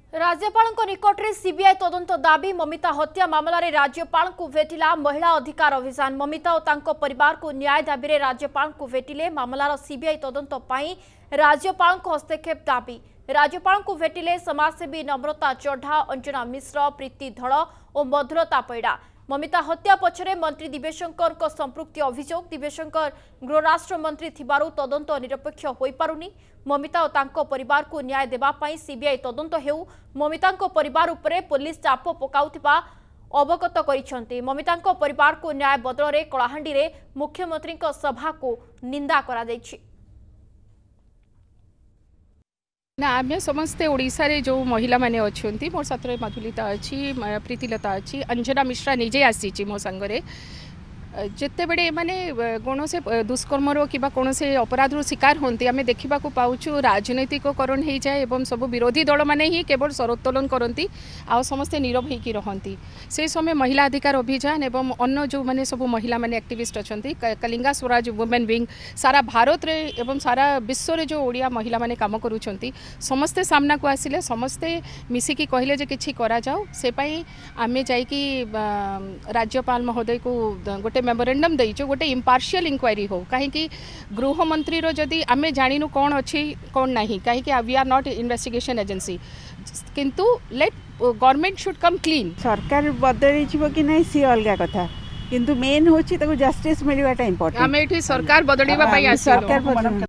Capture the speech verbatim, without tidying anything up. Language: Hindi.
राज्यपाल निकट में सीबीआई तदंत दाबी ममिता हत्या मामला रे राज्यपाल को भेटिला महिला अधिकार अभियान। ममिता और तांको परिवार को न्याय दाबी रे राज्यपाल को भेटिले मामलार सीबीआई तदंत पाई राज्यपाल को हस्तक्षेप दाबी। राज्यपाल को भेटिले समाजसेवी नम्रता चढ़ा, अंजना मिश्र, प्रीति धड़ और मधुरता पैड़ा। ममिता हत्या पछरे मंत्री दिव्यशंकर को संपृक्ति अभियोग। दिव्यशंकर गृहराष्ट्र मंत्री थिबारु तदंत निरपेक्ष होई पारुनी। ममिता और तांको परिवार को न्याय देबा पाई सीबीआई तदंत हेउ। ममिता को परिवार उपरे पुलिस चाप पकाउथिबा अवगत करिसंती। ममिता को परिवार को न्याय बदल रे कलाहांडी रे मुख्यमंत्री को सभा को निंदा करा दैछि। ना आम समस्ते ओडिशा रे जो महिला माने अच्छी मोर साथ मधुलिता अच्छी, प्रीतिलता अच्छी, अंजना मिश्रा निजे आसी मो सांगरे जिते बड़े माने कौन से दुष्कर्मर कि कौन से अपराध शिकार होती आम देखा पाचु राजनैतिकरण हो जाए एवं सब विरोधी दल मैंने ही केवल सरोत्तोलन करती आ समस्ते नीरव होकर रहती। से समय महिला अधिकार अभियान एवं अन्य जो मैंने सब महिला माने एक्टिविस्ट अच्छा कलिंगा स्वराज वुमेन विंग सारा भारत रे एवं सारा विश्व रे जो ओडिया महिला माने काम करुछंती समस्ते सामना को आसिले समस्ते मिसिकी कहले जे किछि करा जाओ से पई आमे जाईकी राज्यपाल महोदय को गोटे मेमोरेंडम देइचो गोटे इम्पार्शियल इंक्वायरी हो कहीं गृह मंत्री रो जदि आमे जानिनु कौन अच्छी कौन नहीं कहीं we are not investigation agency किंतु let government should come clean. सरकार बदली कि नहीं सी अलग कथा किंतु मेन होची ताको जस्टिस मिलवाटा इंपोर्टेंट। आमे एठी सरकार बदलिबा पई आसी सरकार